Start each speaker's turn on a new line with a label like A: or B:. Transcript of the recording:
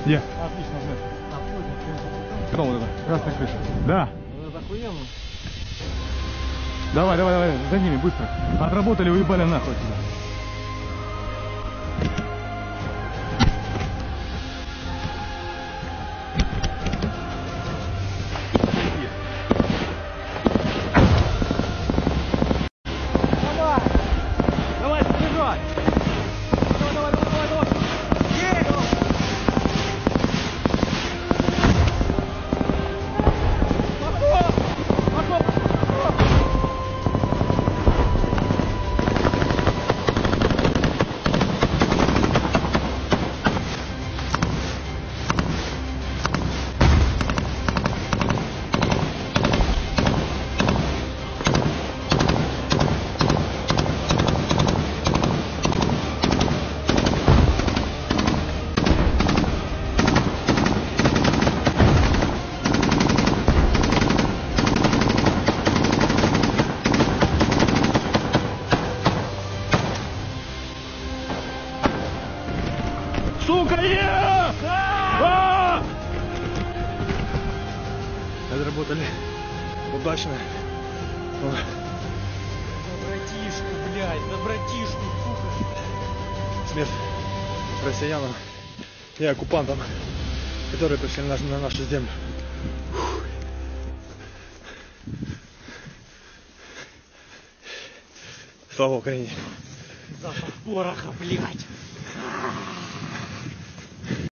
A: Где?
B: Отлично, блядь.
A: Потом вот это, красная крыша. Да.
B: Это охуенно.
A: Давай, давай, давай, за ними, быстро. Отработали, уебали нахуй отсюда.
B: Давай! Давай, сбежать! Давай, давай, давай, давай! Есть! Пошел! Пошел!
A: Сука, Отработали. Удачно.
B: За братишку, блядь, за братишку, сука.
A: Смерть россиянам и оккупантам, которые пришли на нашу землю. Слава Украине!
B: Запах пороха, блядь.